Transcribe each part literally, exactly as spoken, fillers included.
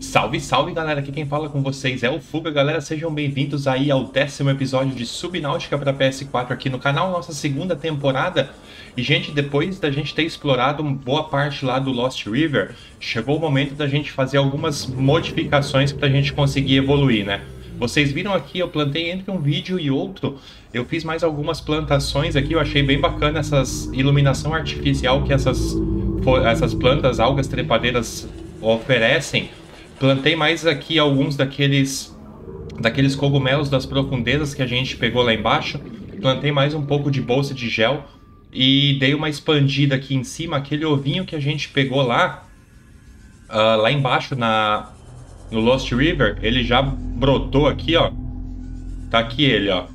Salve, salve galera, aqui quem fala com vocês é o Fuga, galera, sejam bem-vindos aí ao décimo episódio de Subnáutica para P S quatro aqui no canal, nossa segunda temporada. E gente, depois da gente ter explorado boa parte lá do Lost River, chegou o momento da gente fazer algumas modificações para a gente conseguir evoluir, né? Vocês viram aqui, eu plantei entre um vídeo e outro, eu fiz mais algumas plantações aqui, eu achei bem bacana essas iluminação artificial que essas, essas plantas, algas trepadeiras oferecem. Plantei mais aqui alguns daqueles, daqueles cogumelos das profundezas que a gente pegou lá embaixo. Plantei mais um pouco de bolsa de gel e dei uma expandida aqui em cima. Aquele ovinho que a gente pegou lá, uh, lá embaixo na, no Lost River, ele já brotou aqui, ó. Tá aqui ele, ó.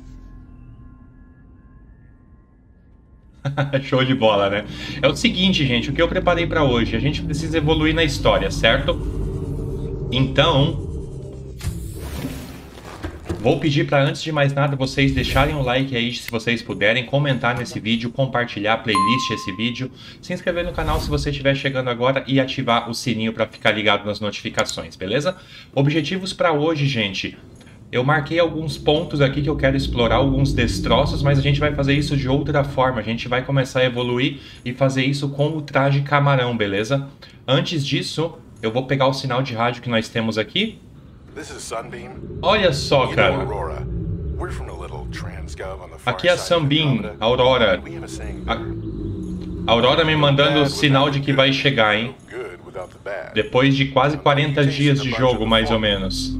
Show de bola, né? É o seguinte, gente, o que eu preparei para hoje? A gente precisa evoluir na história, certo? Então, vou pedir para, antes de mais nada, vocês deixarem um like aí se vocês puderem, comentar nesse vídeo, compartilhar a playlist esse vídeo, se inscrever no canal se você estiver chegando agora e ativar o sininho para ficar ligado nas notificações, beleza? Objetivos para hoje, gente. Eu marquei alguns pontos aqui que eu quero explorar, alguns destroços, mas a gente vai fazer isso de outra forma. A gente vai começar a evoluir e fazer isso com o traje camarão, beleza? Antes disso, eu vou pegar o sinal de rádio que nós temos aqui. Olha só, cara. Aqui é a Sunbeam, Aurora. A Aurora me mandando o sinal de que vai chegar, hein? Depois de quase quarenta dias de jogo, mais ou menos.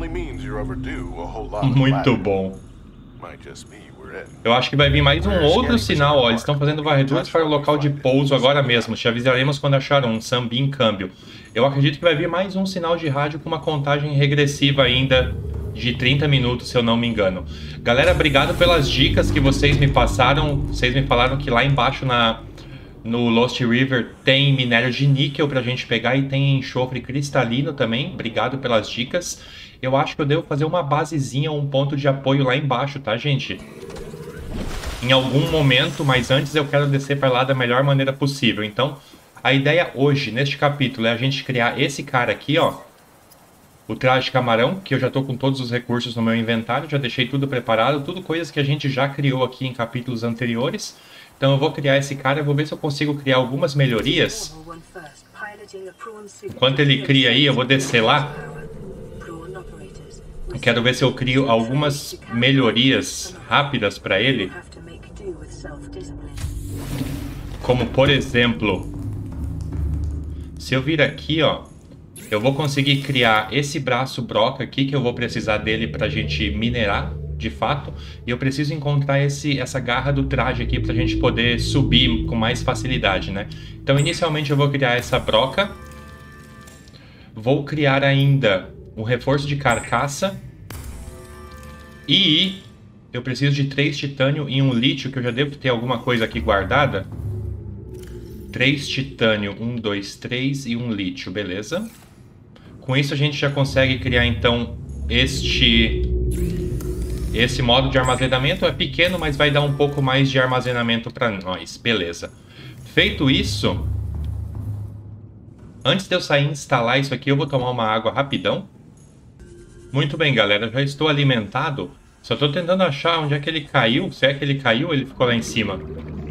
Muito bom. Eu acho que vai vir mais um outro sinal, ó. Eles estão fazendo varreduras para o local de pouso agora mesmo. Te avisaremos quando achar um. Sunbeam câmbio. Eu acredito que vai vir mais um sinal de rádio com uma contagem regressiva ainda de trinta minutos, se eu não me engano. Galera, obrigado pelas dicas que vocês me passaram. Vocês me falaram que lá embaixo na, no Lost River tem minério de níquel pra gente pegar e tem enxofre cristalino também. Obrigado pelas dicas. Eu acho que eu devo fazer uma basezinha, um ponto de apoio lá embaixo, tá, gente? Em algum momento, mas antes eu quero descer para lá da melhor maneira possível. Então, a ideia hoje, neste capítulo, é a gente criar esse cara aqui, ó. O traje camarão, que eu já tô com todos os recursos no meu inventário, já deixei tudo preparado, tudo coisas que a gente já criou aqui em capítulos anteriores. Então eu vou criar esse cara, eu vou ver se eu consigo criar algumas melhorias. Enquanto ele cria aí, eu vou descer lá. Eu quero ver se eu crio algumas melhorias rápidas para ele. Como, por exemplo, se eu vir aqui, ó, eu vou conseguir criar esse braço broca aqui, que eu vou precisar dele para a gente minerar, de fato. E eu preciso encontrar esse, essa garra do traje aqui para a gente poder subir com mais facilidade, né? Então, inicialmente eu vou criar essa broca. Vou criar ainda um reforço de carcaça. E eu preciso de três titânio e um lítio, que eu já devo ter alguma coisa aqui guardada. três titânio, um, dois, três e um lítio, beleza? Com isso a gente já consegue criar então este, esse modo de armazenamento. É pequeno, mas vai dar um pouco mais de armazenamento para nós, beleza? Feito isso, antes de eu sair e instalar isso aqui, eu vou tomar uma água rapidão. Muito bem, galera, já estou alimentado. Só estou tentando achar onde é que ele caiu. Se é que ele caiu ou ele ficou lá em cima.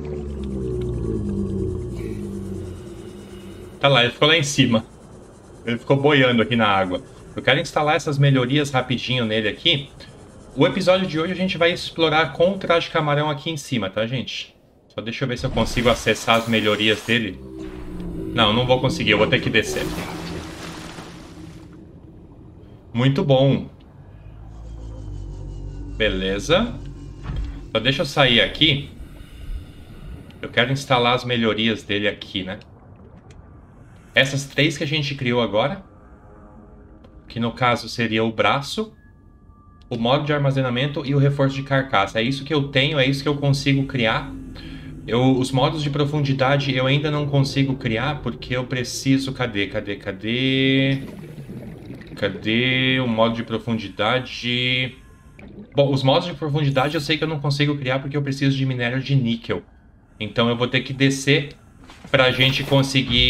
Tá lá, ele ficou lá em cima. Ele ficou boiando aqui na água. Eu quero instalar essas melhorias rapidinho nele aqui. O episódio de hoje a gente vai explorar com o traje camarão aqui em cima, tá, gente? Só deixa eu ver se eu consigo acessar as melhorias dele. Não, não vou conseguir, eu vou ter que descer. Muito bom. Beleza. Só deixa eu sair aqui. Eu quero instalar as melhorias dele aqui, né? Essas três que a gente criou agora. Que no caso seria o braço, o modo de armazenamento e o reforço de carcaça. É isso que eu tenho, é isso que eu consigo criar. Eu, os modos de profundidade eu ainda não consigo criar porque eu preciso... Cadê, cadê, cadê... Cadê o modo de profundidade? Bom, os modos de profundidade eu sei que eu não consigo criar porque eu preciso de minério de níquel. Então eu vou ter que descer para a gente conseguir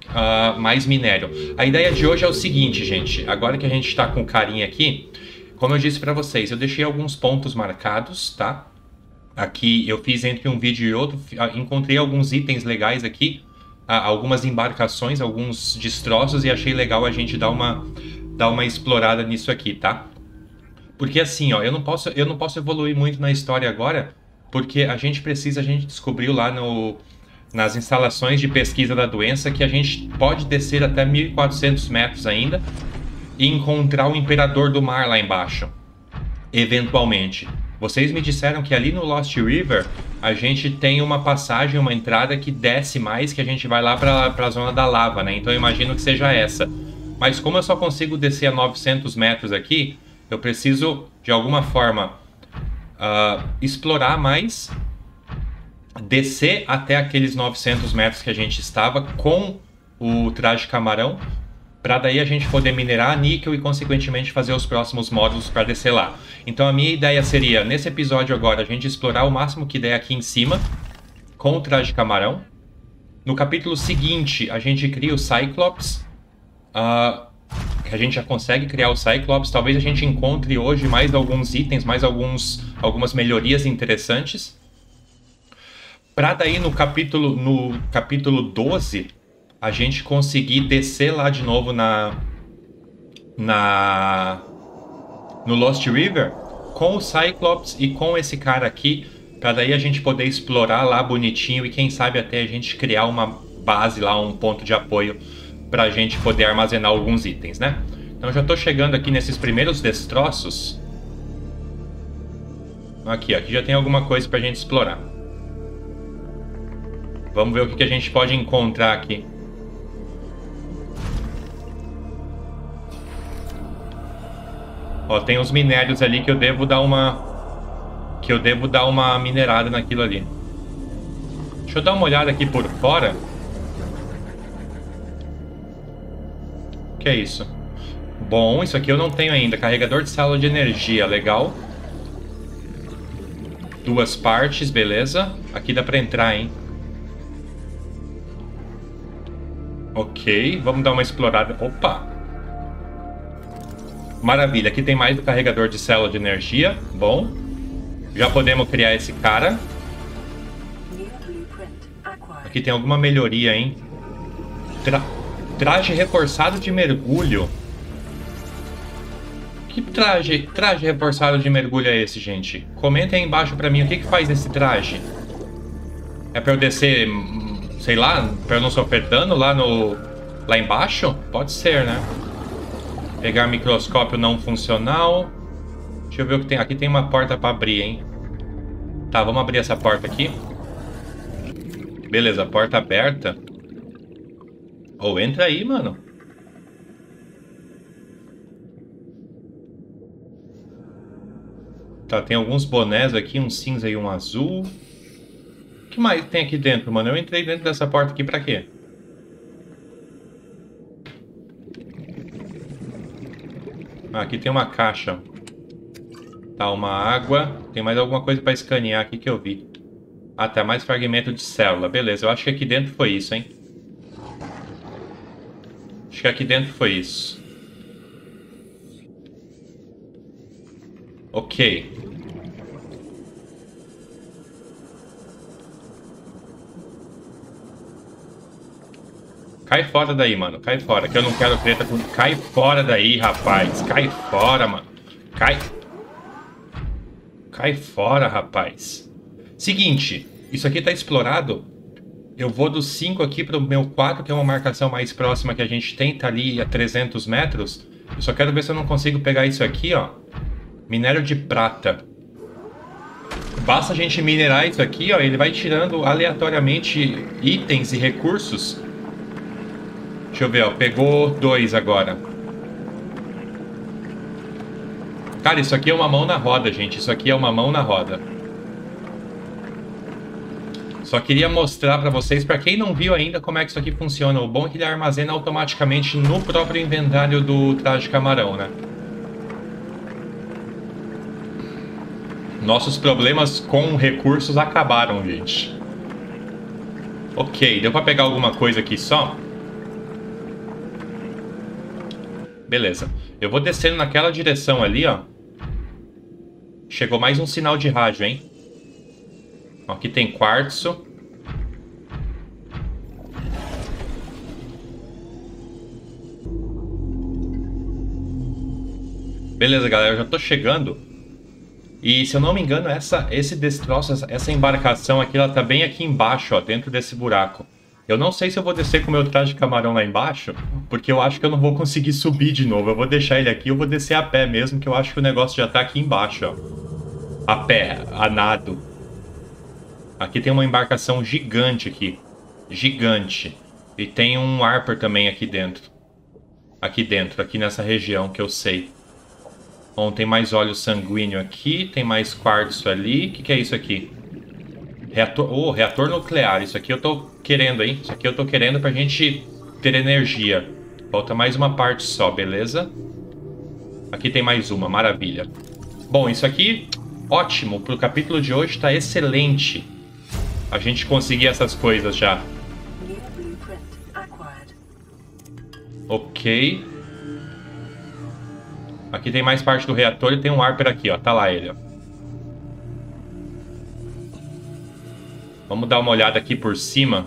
uh, mais minério. A ideia de hoje é o seguinte, gente. Agora que a gente está com o carinha aqui, como eu disse para vocês, eu deixei alguns pontos marcados, tá? Aqui eu fiz entre um vídeo e outro, encontrei alguns itens legais aqui, algumas embarcações, alguns destroços, e achei legal a gente dar uma, dar uma explorada nisso aqui, tá? Porque assim, ó, eu não posso, eu não posso evoluir muito na história agora, porque a gente precisa, a gente descobriu lá no, nas instalações de pesquisa da doença que a gente pode descer até mil e quatrocentos metros ainda e encontrar o Imperador do Mar lá embaixo, eventualmente. Vocês me disseram que ali no Lost River a gente tem uma passagem, uma entrada que desce mais, que a gente vai lá para a zona da lava, né? Então eu imagino que seja essa. Mas como eu só consigo descer a novecentos metros aqui, eu preciso, de alguma forma, uh, explorar mais, descer até aqueles novecentos metros que a gente estava com o traje camarão, para daí a gente poder minerar níquel e, consequentemente, fazer os próximos módulos para descer lá. Então a minha ideia seria, nesse episódio agora, a gente explorar o máximo que der aqui em cima, com o traje camarão. No capítulo seguinte, a gente cria o Cyclops, uh, que a gente já consegue criar o Cyclops. Talvez a gente encontre hoje mais alguns itens, mais alguns, algumas melhorias interessantes. Para daí no capítulo, no capítulo doze... a gente conseguir descer lá de novo na, na no Lost River com o Cyclops e com esse cara aqui, para daí a gente poder explorar lá bonitinho e quem sabe até a gente criar uma base lá, um ponto de apoio para a gente poder armazenar alguns itens, né? Então já estou chegando aqui nesses primeiros destroços. Aqui, aqui já tem alguma coisa para a gente explorar. Vamos ver o que, que a gente pode encontrar aqui. Ó, tem uns minérios ali que eu devo dar uma... Que eu devo dar uma minerada naquilo ali. Deixa eu dar uma olhada aqui por fora. O que é isso? Bom, isso aqui eu não tenho ainda. Carregador de célula de energia, legal. Duas partes, beleza. Aqui dá pra entrar, hein? Ok, vamos dar uma explorada. Opa! Maravilha, aqui tem mais do carregador de célula de energia. Bom, já podemos criar esse cara. Aqui tem alguma melhoria, hein? Tra traje reforçado de mergulho. Que traje, traje reforçado de mergulho é esse, gente? Comentem aí embaixo pra mim o que, que faz esse traje. É pra eu descer, sei lá, pra eu não sofrer dano lá, no, lá embaixo? Pode ser, né? Pegar microscópio não funcional. Deixa eu ver o que tem. Aqui tem uma porta para abrir, hein? Tá, vamos abrir essa porta aqui. Beleza, porta aberta. Ou oh, entra aí, mano. Tá, tem alguns bonés aqui, um cinza e um azul. O que mais tem aqui dentro, mano? Eu entrei dentro dessa porta aqui pra quê? Ah, aqui tem uma caixa. Tá, uma água. Tem mais alguma coisa pra escanear aqui que eu vi. Ah, tá, mais fragmento de célula. Beleza, eu acho que aqui dentro foi isso, hein? Acho que aqui dentro foi isso. Ok. Cai fora daí, mano. Cai fora, que eu não quero treta com... Cai fora daí, rapaz. Cai fora, mano. Cai. Cai fora, rapaz. Seguinte, isso aqui tá explorado. Eu vou do cinco aqui pro meu quatro, que é uma marcação mais próxima que a gente tem. Tá ali a trezentos metros. Eu só quero ver se eu não consigo pegar isso aqui, ó. Minério de prata. Basta a gente minerar isso aqui, ó. Ele vai tirando aleatoriamente itens e recursos. Deixa eu ver, ó. Pegou dois agora. Cara, isso aqui é uma mão na roda, gente. Isso aqui é uma mão na roda. Só queria mostrar pra vocês, pra quem não viu ainda, como é que isso aqui funciona. O bom é que ele armazena automaticamente no próprio inventário do traje camarão, né? Nossos problemas com recursos acabaram, gente. Ok, deu pra pegar alguma coisa aqui só? Beleza. Eu vou descendo naquela direção ali, ó. Chegou mais um sinal de rádio, hein? Aqui tem quartzo. Beleza, galera. Eu já tô chegando. E, se eu não me engano, essa, esse destroço, essa, essa embarcação aqui, ela tá bem aqui embaixo, ó. Dentro desse buraco. Eu não sei se eu vou descer com o meu traje de camarão lá embaixo, porque eu acho que eu não vou conseguir subir de novo. Eu vou deixar ele aqui, eu vou descer a pé mesmo, que eu acho que o negócio já tá aqui embaixo, ó. A pé, a nado. Aqui tem uma embarcação gigante aqui. Gigante. E tem um Harper também aqui dentro. Aqui dentro, aqui nessa região que eu sei. Bom, tem mais óleo sanguíneo aqui, tem mais quartzo ali. O que, que é isso aqui? Reator, oh, reator nuclear. Isso aqui eu tô querendo, hein? Isso aqui eu tô querendo pra gente ter energia. Falta mais uma parte só, beleza? Aqui tem mais uma, maravilha. Bom, isso aqui, ótimo. Pro capítulo de hoje tá excelente. A gente conseguir essas coisas já. Ok. Aqui tem mais parte do reator e tem um Harper aqui, ó. Tá lá ele, ó. Vamos dar uma olhada aqui por cima.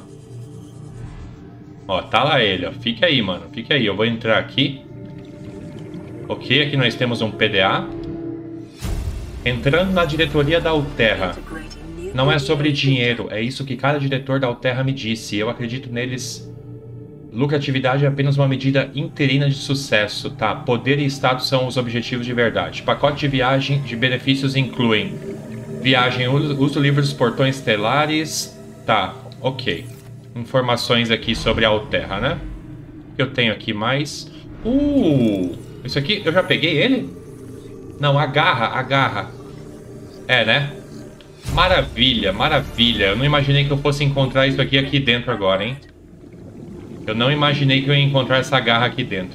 Ó, tá lá ele, ó. Fica aí, mano. Fica aí. Eu vou entrar aqui. Ok, aqui nós temos um P D A. Entrando na diretoria da Alterra. Não é sobre dinheiro. É isso que cada diretor da Alterra me disse. Eu acredito neles. Lucratividade é apenas uma medida interina de sucesso, tá? Poder e status são os objetivos de verdade. Pacote de viagem de benefícios incluem viagem, uso livre dos portões estelares. Tá, ok. Informações aqui sobre a Alterra, né? O que eu tenho aqui mais? Uh! Isso aqui, eu já peguei ele? Não, agarra, agarra. É, né? Maravilha, maravilha. Eu não imaginei que eu fosse encontrar isso aqui aqui dentro agora, hein? Eu não imaginei que eu ia encontrar essa garra aqui dentro.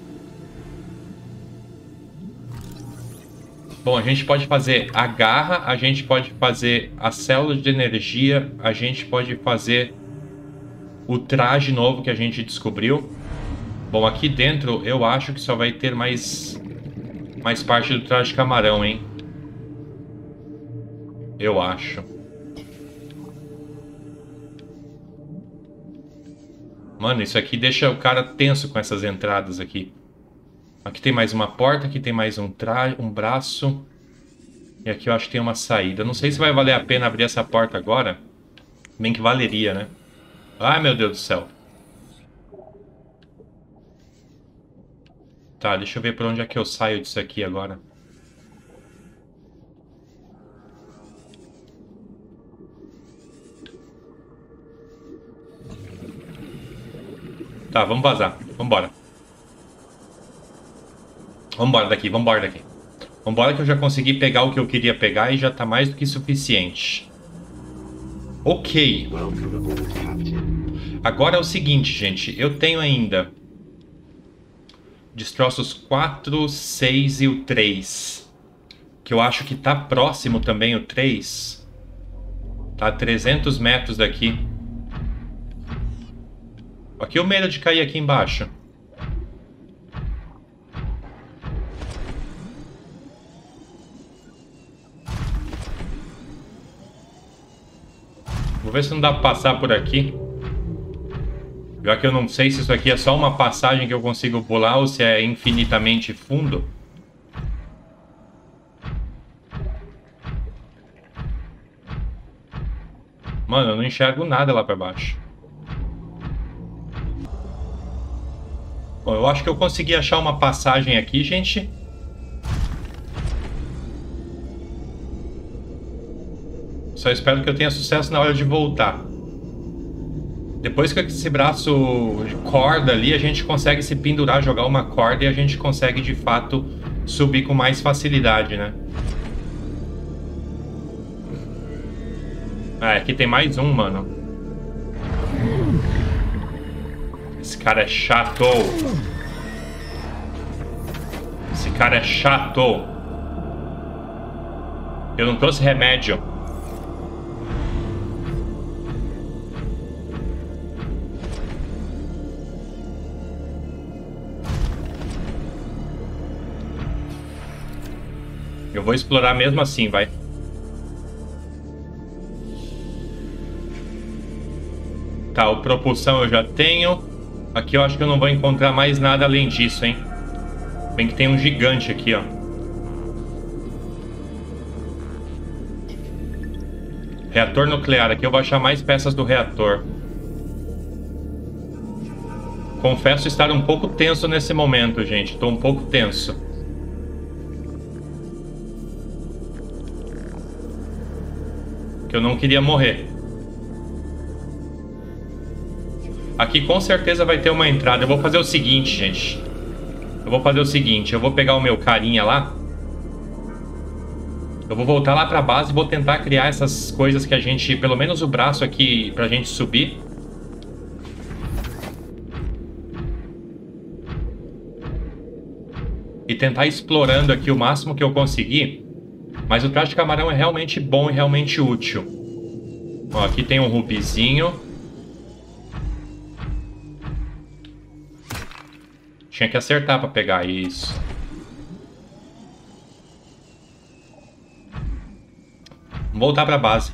Bom, a gente pode fazer a garra, a gente pode fazer a célula de energia, a gente pode fazer o traje novo que a gente descobriu. Bom, aqui dentro eu acho que só vai ter mais, mais parte do traje de camarão, hein? Eu acho. Mano, isso aqui deixa o cara tenso com essas entradas aqui. Aqui tem mais uma porta, aqui tem mais um, tra... um braço. E aqui eu acho que tem uma saída. Não sei se vai valer a pena abrir essa porta agora. Bem que valeria, né? Ai, meu Deus do céu. Tá, deixa eu ver por onde é que eu saio disso aqui agora. Tá, vamos vazar. Vambora. Vambora daqui, vambora daqui. Vambora que eu já consegui pegar o que eu queria pegar e já tá mais do que suficiente. Ok. Agora é o seguinte, gente. Eu tenho ainda destroços quatro, seis e o três. Que eu acho que tá próximo também o três. Tá a trezentos metros daqui. Aqui o medo de cair aqui embaixo. Vou ver se não dá pra passar por aqui. Já que eu não sei se isso aqui é só uma passagem que eu consigo pular ou se é infinitamente fundo. Mano, eu não enxergo nada lá pra baixo. Bom, eu acho que eu consegui achar uma passagem aqui, gente. Só espero que eu tenha sucesso na hora de voltar. Depois que esse braço de corda ali, a gente consegue se pendurar, jogar uma corda e a gente consegue, de fato, subir com mais facilidade, né? Ah, aqui tem mais um, mano. Esse cara é chato. Esse cara é chato. Eu não trouxe remédio. Eu vou explorar mesmo assim, vai. Tá, o propulsão eu já tenho. Aqui eu acho que eu não vou encontrar mais nada além disso, hein. Bem que tem um gigante aqui, ó. Reator nuclear. Aqui eu vou achar mais peças do reator. Confesso estar um pouco tenso nesse momento, gente. Estou um pouco tenso. Que eu não queria morrer. Aqui com certeza vai ter uma entrada. Eu vou fazer o seguinte, gente. Eu vou fazer o seguinte. Eu vou pegar o meu carinha lá. Eu vou voltar lá pra base e vou tentar criar essas coisas que a gente... Pelo menos o braço aqui pra gente subir. E tentar ir explorando aqui o máximo que eu conseguir. Mas o traje de camarão é realmente bom e realmente útil. Ó, aqui tem um rubizinho. Tinha que acertar pra pegar isso. Vamos voltar pra base.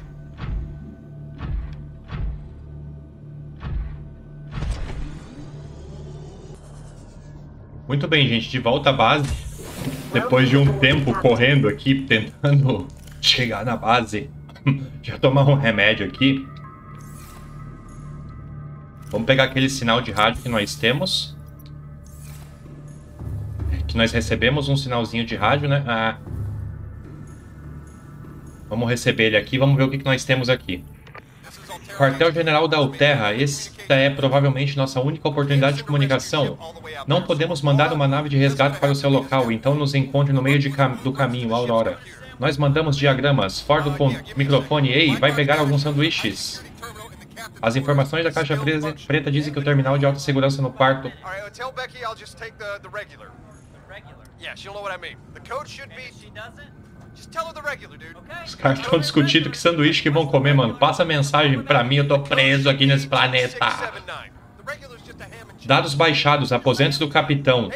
Muito bem, gente. De volta à base. Depois de um tempo correndo aqui, tentando chegar na base. Já tomar um remédio aqui. Vamos pegar aquele sinal de rádio que nós temos. Que nós recebemos um sinalzinho de rádio, né? Ah. Vamos receber ele aqui. Vamos ver o que, que nós temos aqui. Quartel-General da Alterra. Esta é provavelmente nossa única oportunidade de comunicação. Não podemos mandar uma nave de resgate para o seu local, então nos encontre no meio de cam do caminho, Aurora. Nós mandamos diagramas. Ford com microfone. Ei, vai pegar alguns sanduíches. As informações da caixa preta dizem que o terminal de alta segurança no quarto... Os caras estão discutindo que sanduíche que vão comer, mano. Passa a mensagem pra mim, eu tô preso aqui nesse planeta. Dados baixados, aposentos do capitão.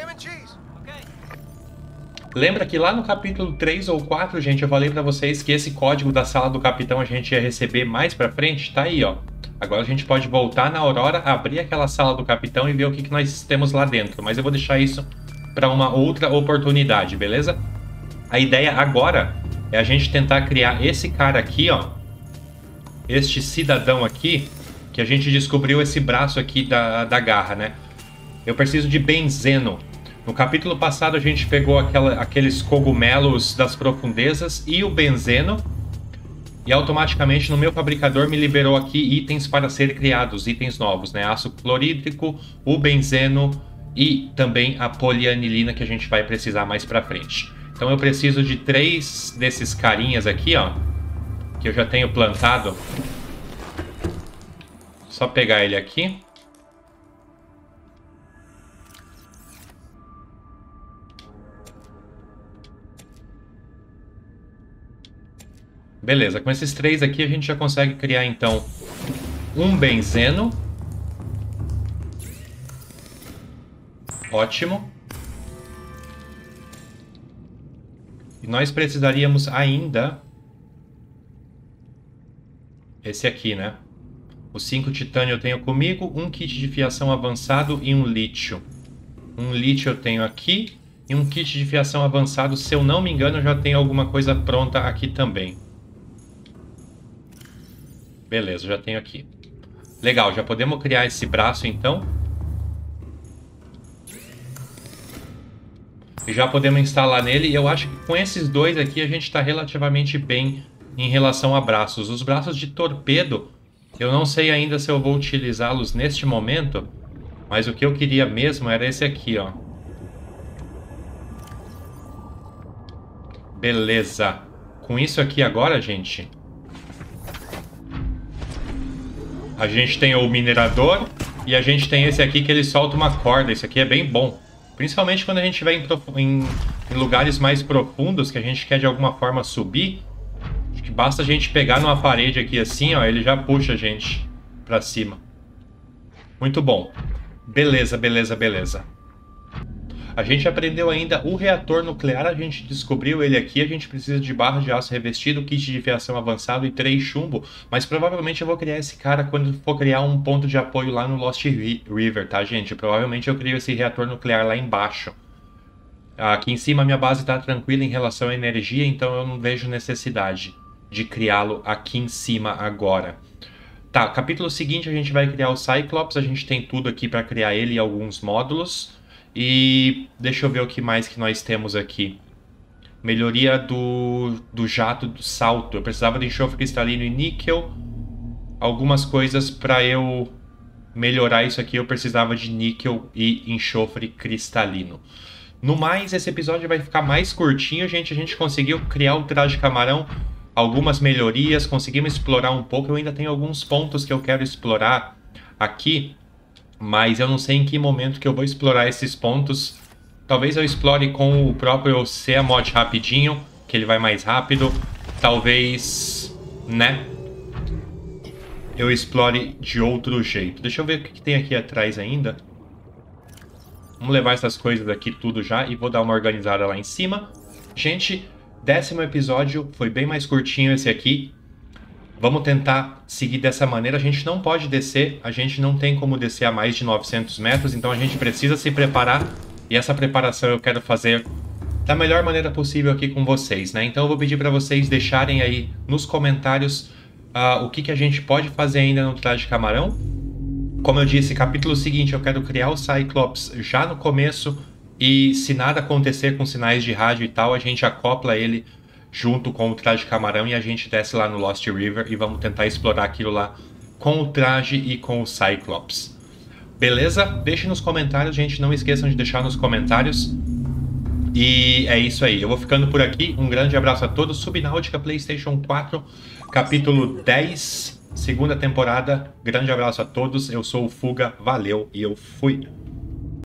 Lembra que lá no capítulo três ou quatro, gente, eu falei pra vocês que esse código da sala do capitão a gente ia receber mais pra frente? Tá aí, ó. Agora a gente pode voltar na Aurora, abrir aquela sala do capitão e ver o que, que nós temos lá dentro. Mas eu vou deixar isso pra uma outra oportunidade, beleza? A ideia agora é a gente tentar criar esse cara aqui, ó. Este cidadão aqui, que a gente descobriu esse braço aqui da, da garra, né? Eu preciso de benzeno. No capítulo passado a gente pegou aquela, aqueles cogumelos das profundezas e o benzeno. E automaticamente no meu fabricador me liberou aqui itens para ser criados, itens novos, né? Ácido clorídrico, o benzeno e também a polianilina que a gente vai precisar mais pra frente. Então eu preciso de três desses carinhas aqui, ó. Que eu já tenho plantado. Só pegar ele aqui. Beleza, com esses três aqui a gente já consegue criar então um benzeno. Ótimo. E nós precisaríamos ainda... Esse aqui, né? Os cinco titânio eu tenho comigo, um kit de fiação avançado e um lítio. Um lítio eu tenho aqui e um kit de fiação avançado, se eu não me engano, eu já tenho alguma coisa pronta aqui também. Beleza, já tenho aqui. Legal, já podemos criar esse braço então. E já podemos instalar nele. E eu acho que com esses dois aqui a gente está relativamente bem em relação a braços. Os braços de torpedo, eu não sei ainda se eu vou utilizá-los neste momento. Mas o que eu queria mesmo era esse aqui, ó. Beleza. Com isso aqui agora, gente... A gente tem o minerador e a gente tem esse aqui que ele solta uma corda. Esse aqui é bem bom. Principalmente quando a gente vai em, em, em lugares mais profundos que a gente quer de alguma forma subir. Acho que basta a gente pegar numa parede aqui assim, ó, ele já puxa a gente pra cima. Muito bom. Beleza, beleza, beleza. A gente aprendeu ainda o reator nuclear, a gente descobriu ele aqui, a gente precisa de barra de aço revestido, kit de fiação avançado e três chumbo, mas provavelmente eu vou criar esse cara quando for criar um ponto de apoio lá no Lost River, tá, gente? Provavelmente eu crio esse reator nuclear lá embaixo. Aqui em cima a minha base está tranquila em relação à energia, então eu não vejo necessidade de criá-lo aqui em cima agora. Tá, capítulo seguinte a gente vai criar o Cyclops, a gente tem tudo aqui para criar ele e alguns módulos. E deixa eu ver o que mais que nós temos aqui. Melhoria do, do jato do salto. Eu precisava de enxofre cristalino e níquel. Algumas coisas para eu melhorar isso aqui eu precisava de níquel e enxofre cristalino. No mais, esse episódio vai ficar mais curtinho, gente. A gente conseguiu criar o traje camarão, algumas melhorias, conseguimos explorar um pouco. Eu ainda tenho alguns pontos que eu quero explorar aqui, mas eu não sei em que momento que eu vou explorar esses pontos. Talvez eu explore com o próprio Seamod rapidinho, que ele vai mais rápido. Talvez, né, eu explore de outro jeito. Deixa eu ver o que tem aqui atrás ainda. Vamos levar essas coisas aqui tudo já e vou dar uma organizada lá em cima. Gente, décimo episódio, foi bem mais curtinho esse aqui. Vamos tentar seguir dessa maneira. A gente não pode descer, a gente não tem como descer a mais de novecentos metros, então a gente precisa se preparar. E essa preparação eu quero fazer da melhor maneira possível aqui com vocês, né? Então eu vou pedir para vocês deixarem aí nos comentários uh, o que, que a gente pode fazer ainda no traje camarão. Como eu disse, capítulo seguinte eu quero criar o Cyclops já no começo. E se nada acontecer com sinais de rádio e tal, a gente acopla ele junto com o traje camarão e a gente desce lá no Lost River e vamos tentar explorar aquilo lá com o traje e com o Cyclops. Beleza? Deixe nos comentários, gente. Não esqueçam de deixar nos comentários. E é isso aí. Eu vou ficando por aqui. Um grande abraço a todos. Subnáutica PlayStation quatro, capítulo dez, segunda temporada. Grande abraço a todos. Eu sou o Fuga. Valeu e eu fui.